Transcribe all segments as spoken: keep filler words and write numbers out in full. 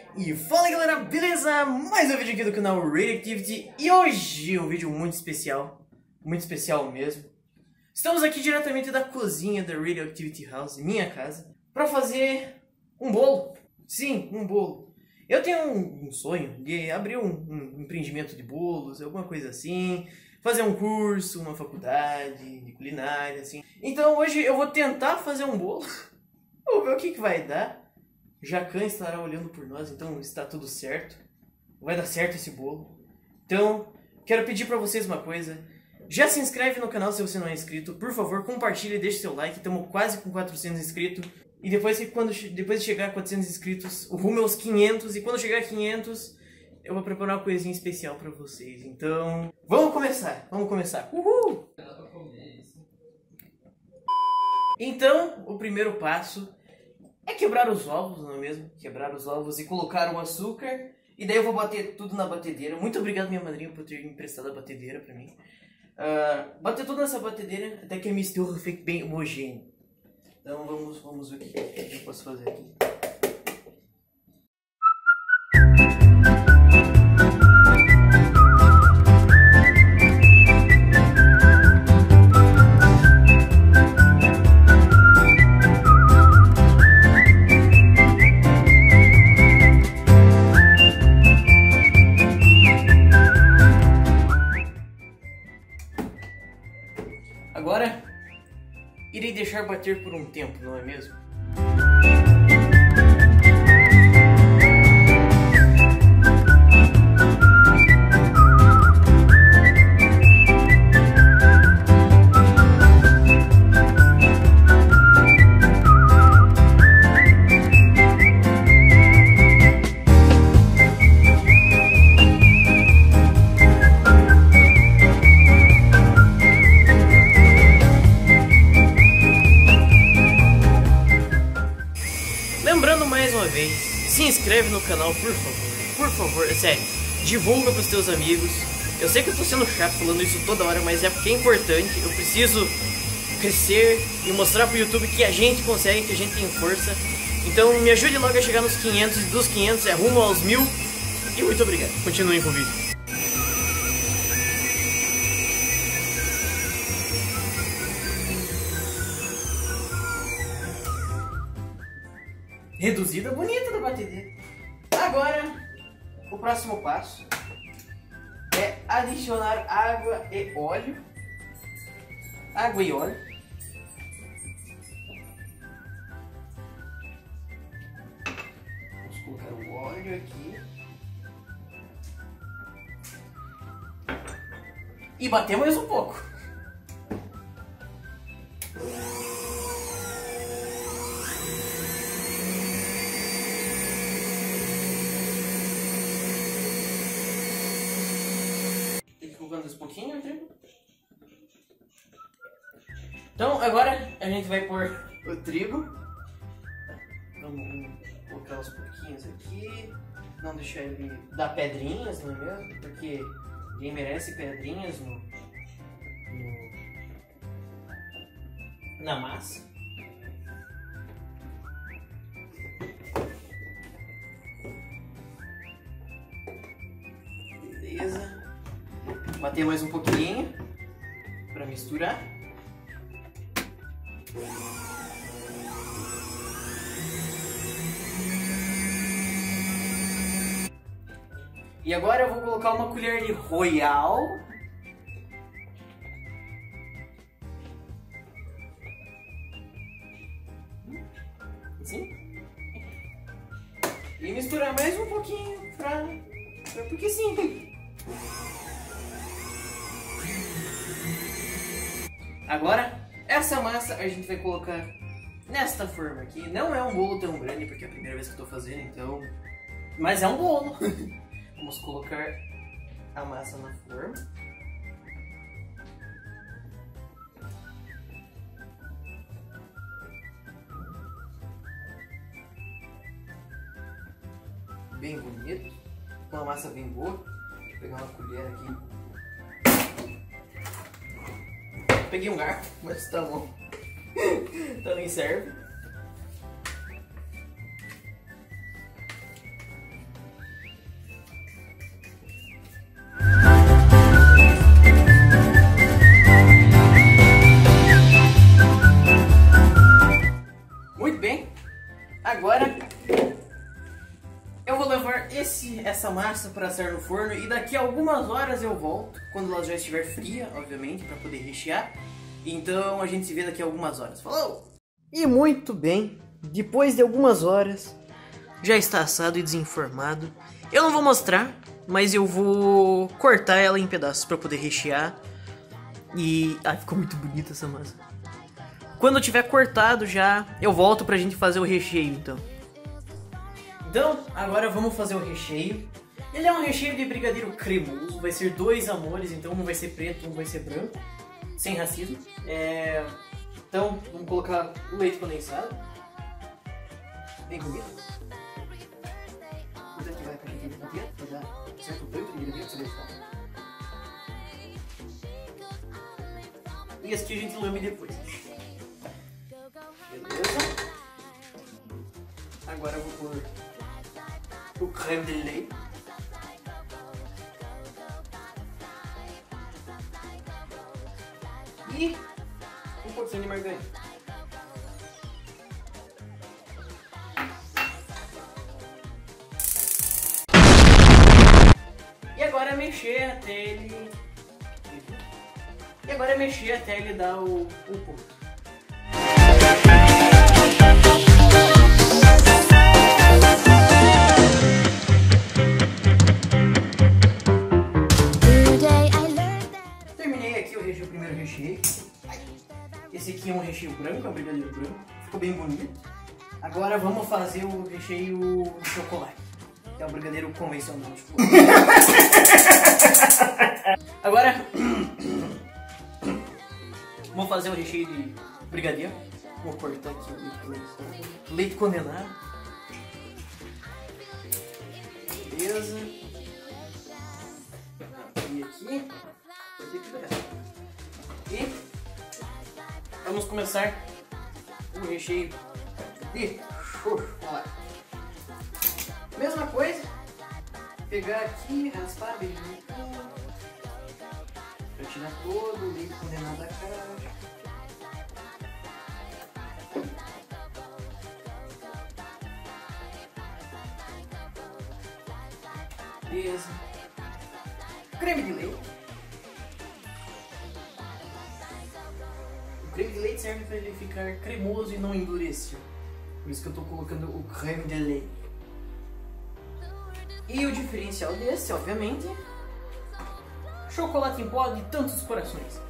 E fala galera, beleza? Mais um vídeo aqui do canal Radioactivity. E hoje é um vídeo muito especial, muito especial mesmo. Estamos aqui diretamente da cozinha da Radioactivity House, minha casa, para fazer um bolo. Sim, um bolo. Eu tenho um, um sonho de abrir um, um empreendimento de bolos, alguma coisa assim, fazer um curso, uma faculdade de culinária, assim. Então hoje eu vou tentar fazer um bolo, vou ver o que, que vai dar. Jacan estará olhando por nós, então está tudo certo. Vai dar certo esse bolo. Então, quero pedir para vocês uma coisa. Já se inscreve no canal se você não é inscrito. Por favor, compartilhe e deixe seu like. Estamos quase com quatrocentos inscritos. E depois, que, quando, depois de chegar a quatrocentos inscritos, o rumo é aos quinhentos. E quando chegar a quinhentos, eu vou preparar uma coisinha especial para vocês. Então, vamos começar. Vamos começar. Uhul! Então, o primeiro passo é quebrar os ovos, não é mesmo? Quebrar os ovos e colocar o açúcar. E daí eu vou bater tudo na batedeira. Muito obrigado, minha madrinha, por ter emprestado a batedeira pra mim. Uh, bater tudo nessa batedeira até que a mistura fique bem homogênea. Então vamos, vamos ver o que eu posso fazer aqui. Agora, irei deixar bater por um tempo, não é mesmo? Lembrando mais uma vez, se inscreve no canal, por favor, por favor, é sério, divulga pros teus amigos. Eu sei que eu tô sendo chato falando isso toda hora, mas é porque é importante. Eu preciso crescer e mostrar pro YouTube que a gente consegue, que a gente tem força. Então me ajude logo a chegar nos quinhentos, e dos quinhentos é rumo aos mil. E muito obrigado, continuem com o vídeo. Reduzida bonita da batedeira. Agora, o próximo passo é adicionar água e óleo. Água e óleo. Vamos colocar o óleo aqui. E bater mais um pouco. Um pouquinho, trigo. Então agora a gente vai pôr o trigo. Vamos colocar aos pouquinhos aqui. Não deixar ele dar pedrinhas, não é mesmo? Porque ninguém merece pedrinhas no, no na massa. Beleza. Bater mais um pouquinho para misturar. E agora eu vou colocar uma colher de Royal. Assim. E misturar mais um pouquinho pra, pra porque sim. Agora, essa massa a gente vai colocar nesta forma aqui. Não é um bolo tão grande, porque é a primeira vez que eu estou fazendo, então... Mas é um bolo. Vamos colocar a massa na forma. Bem bonito. Uma massa bem boa. Vou pegar uma colher aqui. Peguei um garfo, mas tá bom. Também serve. levar esse, essa massa para assar no forno e daqui a algumas horas eu volto, quando ela já estiver fria, obviamente, para poder rechear. Então a gente se vê daqui a algumas horas. Falou! E muito bem, depois de algumas horas, já está assado e desenformado. Eu não vou mostrar, mas eu vou cortar ela em pedaços para poder rechear. E... ai, ficou muito bonita essa massa. Quando eu tiver cortado já, eu volto pra gente fazer o recheio, então. Então, agora vamos fazer o recheio. Ele é um recheio de brigadeiro cremoso, vai ser dois amores, então um vai ser preto, um vai ser branco, sem racismo. É... Então, vamos colocar o leite condensado. Bem bonito. Vou ativar a caixinha de brigadeiro, pra dar certo branco de brigadeiro, você vai ficar. E esse aqui a gente lame depois. Beleza. Agora eu vou pôr o creme de leite. E um pouquinho de margarina. E agora mexer até ele... E agora mexer até ele dar o, o ponto. Terminei aqui o, recheio, o primeiro recheio. Esse aqui é um recheio branco, é um brigadeiro branco. Ficou bem bonito. Agora vamos fazer o recheio de chocolate. Que é um brigadeiro convencional de chocolate. Agora... vou fazer o recheio de brigadeiro. Vou cortar aqui o leite condensado. Leite condenado. Beleza. E aqui. E vamos começar o recheio de xoxo. Olha lá. Mesma coisa. Pegar aqui, raspar bem bonitinho. Pra tirar todo o leite condenado da caixa. Beleza. Creme de leite. O creme de leite serve para ele ficar cremoso e não endurecer. Por isso que eu estou colocando o creme de leite. E o diferencial desse, obviamente, chocolate em pó de tantos corações.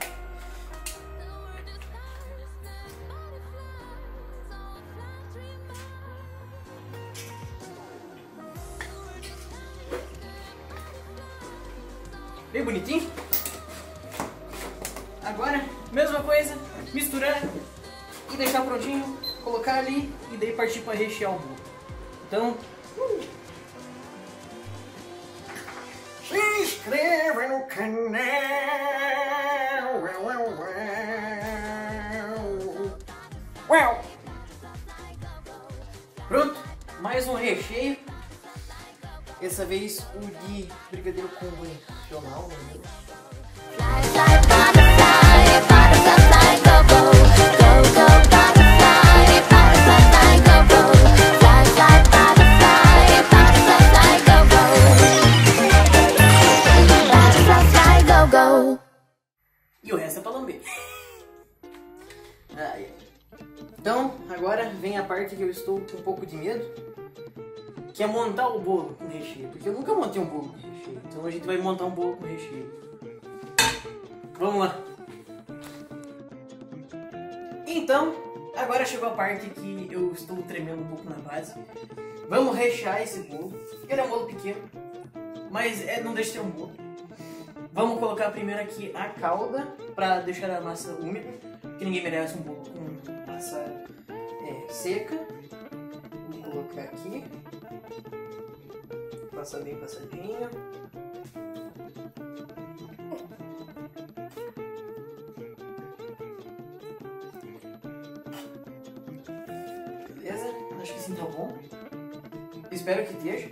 Bem bonitinho. Agora, mesma coisa, misturar e deixar prontinho, colocar ali e daí partir para rechear o bolo. Então, uh. se inscreva no canal. Uau. Pronto, mais um recheio. Dessa vez o de brigadeiro convencional, meu Deus. E o resto é pra lamber. Ai. Então, agora vem a parte que eu estou com um pouco de medo, que é montar o bolo com recheio, porque eu nunca montei um bolo com recheio, então a gente vai montar um bolo com recheio. Vamos lá. Então, agora chegou a parte que eu estou tremendo um pouco na base. Vamos rechear esse bolo. Ele é um bolo pequeno, mas é, não deixa de ser um bolo. Vamos colocar primeiro aqui a calda, para deixar a massa úmida, que ninguém merece um bolo com massa é, seca. Vou colocar aqui. Passa bem passadinho. Beleza? Acho que sim, tá bom. Espero que esteja.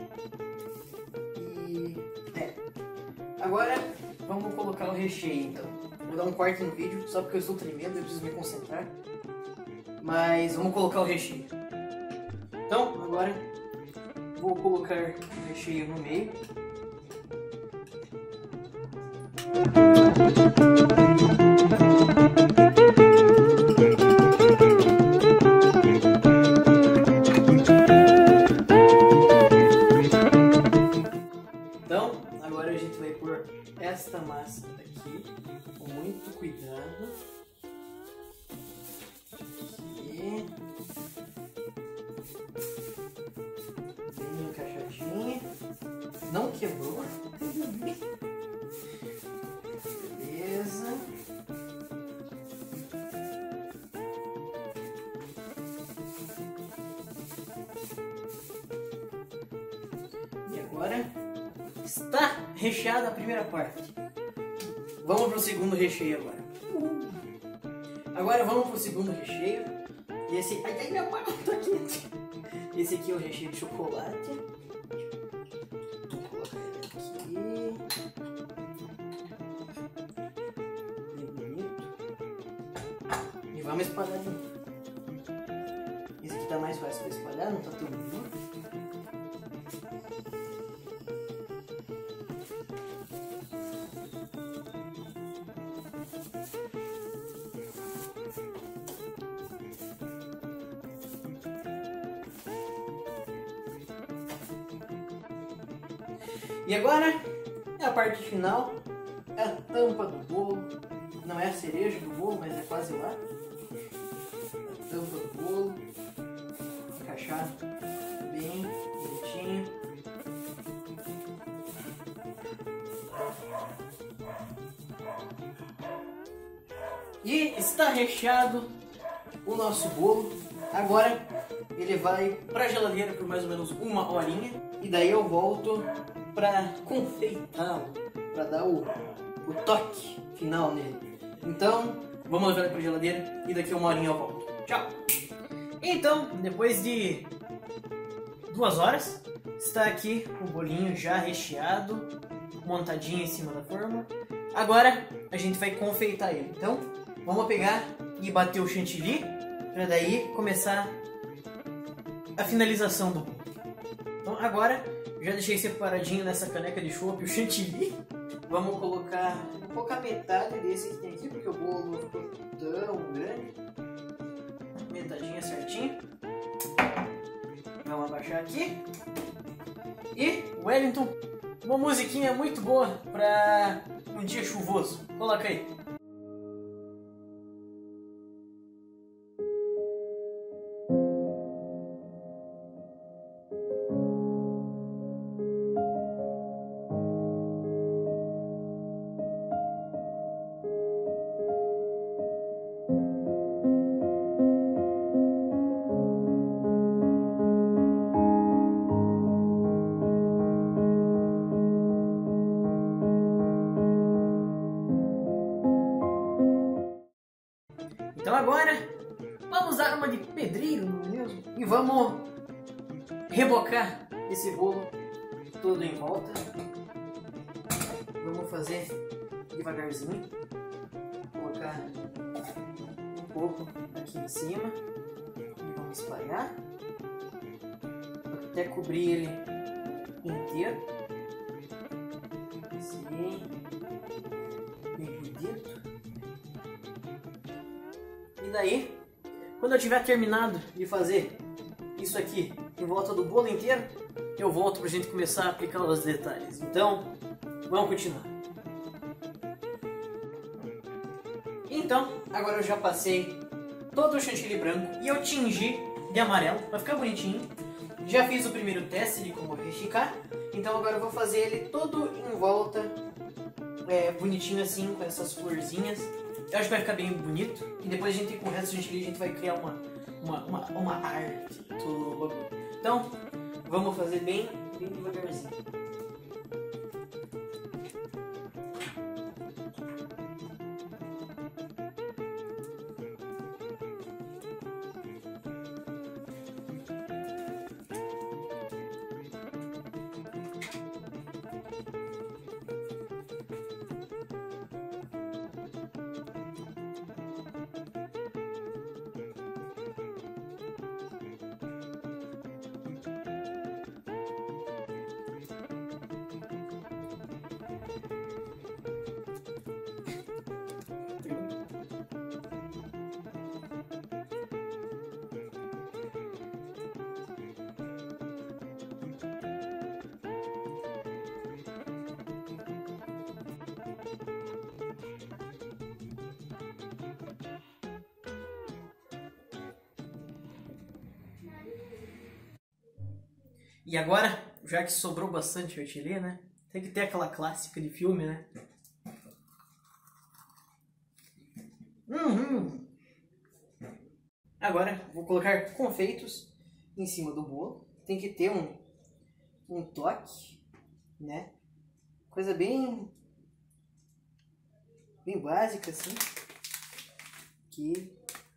E... é. Agora vamos colocar o recheio, então. Vou dar um corte no vídeo, só porque eu estou tremendo, eu preciso me concentrar. Mas vamos colocar o recheio. Então, agora... vou colocar o recheio no meio. Então, agora a gente vai pôr esta massa aqui com muito cuidado. Aqui. Bem encaixadinha. Não quebrou. Beleza. E agora está recheada a primeira parte. Vamos para o segundo recheio agora. Agora vamos para o segundo recheio. E esse... Ai, ai, minha mão tá quente. Esse aqui é o recheio de chocolate. Vou colocar ele aqui. Bem bonito. E vamos espalhar de novo. Esse aqui tá mais fácil para espalhar, não tá tão duro. E agora é a parte final, é a tampa do bolo. Não é a cereja do bolo, mas é quase lá. A tampa do bolo, encaixar bem bonitinho. E está recheado o nosso bolo. Agora ele vai para a geladeira por mais ou menos uma horinha. E daí eu volto para confeitá-lo, para dar o, o toque final nele. Então, vamos levar ele para a geladeira e daqui a uma horinha eu volto. Tchau! Então, depois de duas horas, está aqui o bolinho já recheado, montadinho em cima da forma. Agora, a gente vai confeitar ele. Então, vamos pegar e bater o chantilly, para daí começar a finalização do bolo. Então, agora... já deixei separadinho nessa caneca de chopp o chantilly. Vamos colocar, vou colocar metade desse que tem aqui, porque o bolo não ficou tão grande. Metadinha certinho. Vamos abaixar aqui. E, Wellington, uma musiquinha muito boa para um dia chuvoso. Coloca aí. Então agora, vamos dar uma de pedreiro, não é mesmo? E vamos rebocar esse bolo todo em volta. Vamos fazer devagarzinho. Colocar um pouco aqui em cima. E vamos espalhar. Até cobrir ele inteiro. Assim. Bem bonito. E daí, quando eu tiver terminado de fazer isso aqui em volta do bolo inteiro, eu volto pra gente começar a aplicar os detalhes. Então, vamos continuar. Então, agora eu já passei todo o chantilly branco e eu tingi de amarelo para ficar bonitinho. Já fiz o primeiro teste de como rechear, então agora eu vou fazer ele todo em volta, é, bonitinho assim, com essas florzinhas. Eu acho que vai ficar bem bonito. E depois a gente, com o resto do chantilly, a gente vai criar uma, uma, uma, uma arte do bagulho. Então, vamos fazer bem, bem devagarzinho. E agora, já que sobrou bastante chantilly, né? Tem que ter aquela clássica de filme, né? Uhum. Agora, vou colocar confeitos em cima do bolo. Tem que ter um, um toque, né? Coisa bem, bem básica, assim. Que...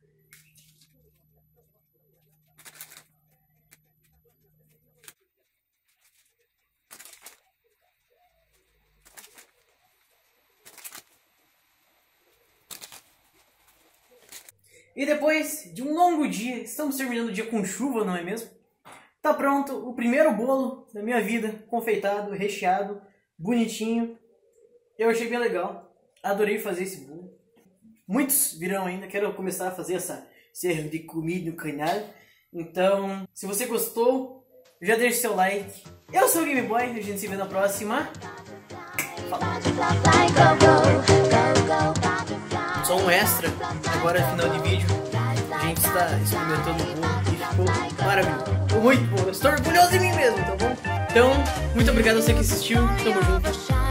E depois de um longo dia, estamos terminando o dia com chuva, não é mesmo? Tá pronto o primeiro bolo da minha vida, confeitado, recheado, bonitinho. Eu achei bem legal, adorei fazer esse bolo. Muitos virão ainda, quero começar a fazer essa série de comida no canal. Então, se você gostou, já deixa seu like. Eu sou o Game Boy, a gente se vê na próxima. Só um extra, agora no final de vídeo, a gente está experimentando o bolo e ficou maravilhoso. Ficou muito bom, eu estou orgulhoso de mim mesmo, tá bom? Então, muito obrigado a você que assistiu, tamo junto.